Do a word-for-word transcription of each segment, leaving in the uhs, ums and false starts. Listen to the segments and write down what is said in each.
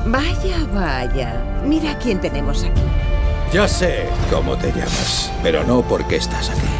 Vaya, vaya. Mira quién tenemos aquí. Ya sé cómo te llamas, pero no por qué estás aquí.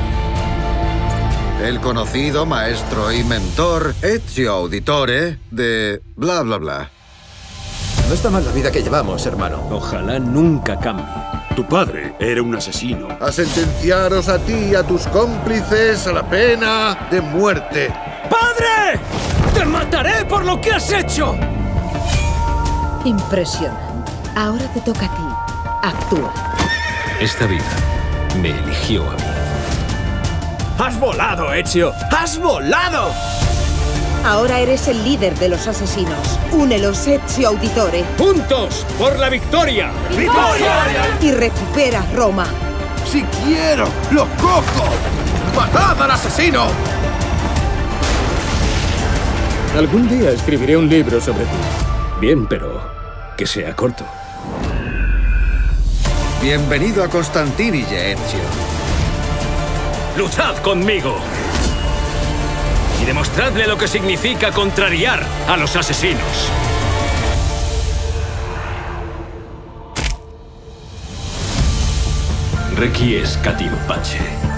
El conocido maestro y mentor Ezio Auditore de bla bla bla. No está mal la vida que llevamos, hermano. Ojalá nunca cambie. Tu padre era un asesino. A sentenciaros a ti y a tus cómplices a la pena de muerte. ¡Padre! ¡Te mataré por lo que has hecho! Impresionante. Ahora te toca a ti. Actúa. Esta vida me eligió a mí. ¡Has volado, Ezio! ¡Has volado! Ahora eres el líder de los asesinos. Únelos, Ezio Auditore. ¡Juntos por la victoria! ¡Victoria! Y recupera Roma. ¡Si quiero, lo cojo! ¡Matad al asesino! Algún día escribiré un libro sobre ti. Bien, pero que sea corto. Bienvenido a Constantinille, Ezio. ¡Luchad conmigo! Y demostradle lo que significa contrariar a los asesinos. Requiescat in pace.